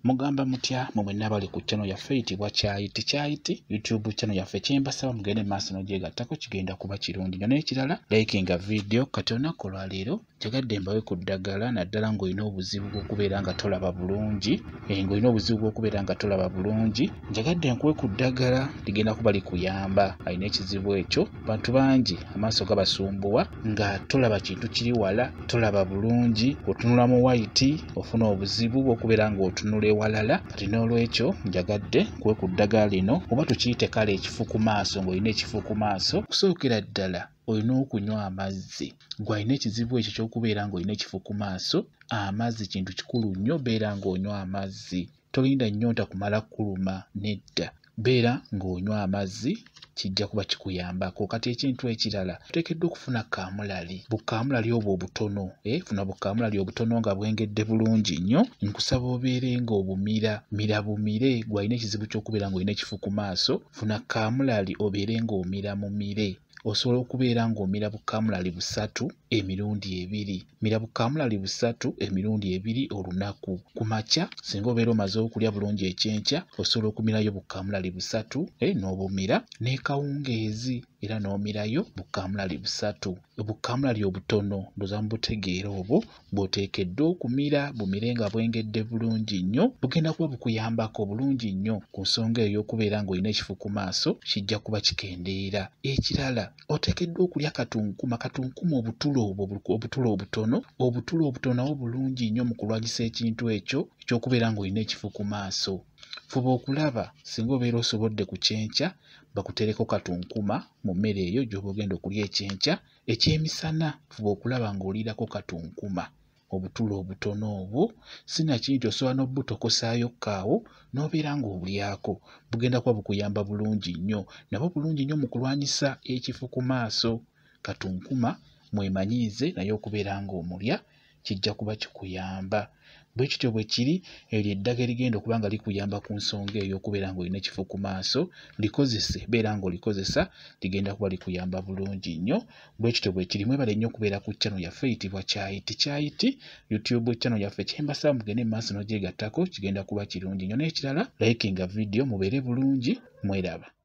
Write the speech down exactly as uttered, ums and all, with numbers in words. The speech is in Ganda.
mugamba mutya mu mwenna bali ku channel yaffe eyitibwa Kyayiti Kyayiti YouTube channel yaffe kyembasaba mugende maaso n'ogyegattako kigenda kuba kirungi nnyo n'ekirala likinga video kati olunaku olwaleero njagadde mbawe ku ddagala naddala ng'olina obuzibu bw'okubeera nga tolaba bulungi ng'olina obuzibu bw'okubeera nga tolaba bulungi njagadde nkuwe ku ddagala ligenda kuba likuyamba alina ekizibu ekyo bantu bangi amaaso gabasumbuwa nga tolaba kintu kiri wala tolaba bulungi otunula mu white ofuna obuzibu bw'okubeera ng'otunula ewalala kati n'olwekyo njagadde nkuwe ku ddagala lino oba tukiyite kale ekifu ku maaso ng'olina ekifu ku maaso okusookera ddala olina okunywa amazzi gw'alina ekizibu ekyo ky'okubeera ng'olina ekifu ku maaso amazzi kintu kikulu nnyo beera ng'onywa amazzi tolinda nnyonta kumala kuluma nedda beera ng'onywa amazzi kijja kuba kikuyambako kati ekintu ekirala oteekeddwa okufuna kamulali bukamulali obwo obutono eh funa bukamulali obutono nga bwengedde bulungi nnyo nkusaba obeere ng'obumira mira bumire gw'alina ekizibu ky'okubeera ng'olina ekifu ku maaso funa kamulali obeere ng'omira mu mire osobola okubeera ng'omira bukamulali busatu emirundi ebiri mira bukamulali busatu emirundi ebiri olunaku ku makya singa obeera omaze okulya bulungi ekyenkya osobola okumirayo bukamulali busatu eh n'obumira n'ekawungeezi era n'omirayo bukamulali busatu obukamulali obutono ndoza mubutegeera obwo bw'oteekeddwa okumira bumire nga bwengedde bulungi nnyo bugenda kuba bukuyambako bulungi nnyo ku nsonga eyo y'okubeera ng'olina ekifu ku maaso kijja kuba kikendeera ekirala oteekeddwa okulya katunkuma katunkuma obutulo obwo obutulo obutono obutulo obutono obulungi nnyo mu kulwanyisa ekintu ekyo eky'okubeera ng'olina ekifu ku maaso fuba okulaba singa obeera osobodde ku kyenkya bakutereko katunkuma mu mmere eyo gy'oba ogenda okulya ekyenkya ekyemisana fuba okulaba ng'oliirako katunkuma obutulo obutono obwo sinakindi osobola n'obutokosaayokkaawo awo n'obeera ng'obulyako bugenda kuba bukuyamba bulungi nnyo nabwo bulungi nnyo mu kulwanyisa ekifu ku maaso katunkuma mwemanyiize naye okubeera ng'omulya kijja kuba kikuyamba bwe kityo bwe kiri eryo eddagala erigenda okuba nga likuyamba ku nsonga eyo okubeera ng'olina ekifu ku maaso likozese beera ng'olikozesa ligenda kuba likuyamba bulungi nnyo bwe kityo bwe kiri mwebale nnyo okubeera ku channel yaffe eyitibwa Kyayiti Kyayiti YouTube channel yaffe kyembasaba mugende mu maaso n'ogyegattako kigenda kuba kirungi nnyo n'ekirala likinga video mubeere bulungi mweraba.